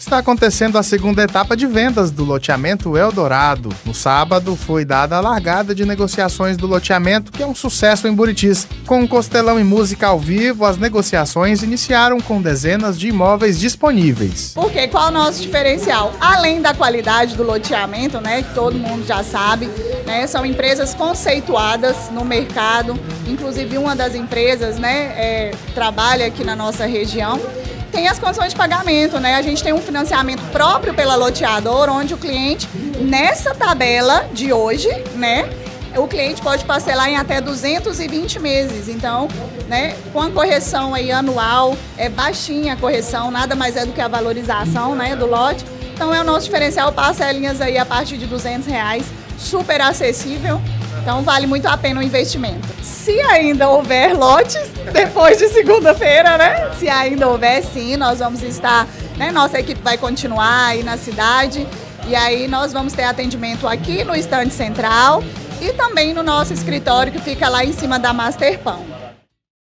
Está acontecendo a segunda etapa de vendas do loteamento Eldorado. No sábado, foi dada a largada de negociações do loteamento, que é um sucesso em Buritis. Com um costelão e música ao vivo, as negociações iniciaram com dezenas de imóveis disponíveis. Porque qual é o nosso diferencial? Além da qualidade do loteamento, né, que todo mundo já sabe, né, são empresas conceituadas no mercado. Inclusive, uma das empresas, né, trabalha aqui na nossa região. Tem as condições de pagamento, né? A gente tem um financiamento próprio pela loteadora, onde o cliente, nessa tabela de hoje, né, o cliente pode parcelar em até 220 meses. Então, né, com a correção aí anual, é baixinha a correção, nada mais é do que a valorização, né, do lote. Então, é o nosso diferencial, parcelinhas aí a partir de R$200, super acessível. Então, vale muito a pena o investimento. Se ainda houver lotes, depois de segunda-feira, né? Se ainda houver, sim, nós vamos estar, né? Nossa equipe vai continuar aí na cidade. E aí nós vamos ter atendimento aqui no estande central e também no nosso escritório, que fica lá em cima da Master Pão.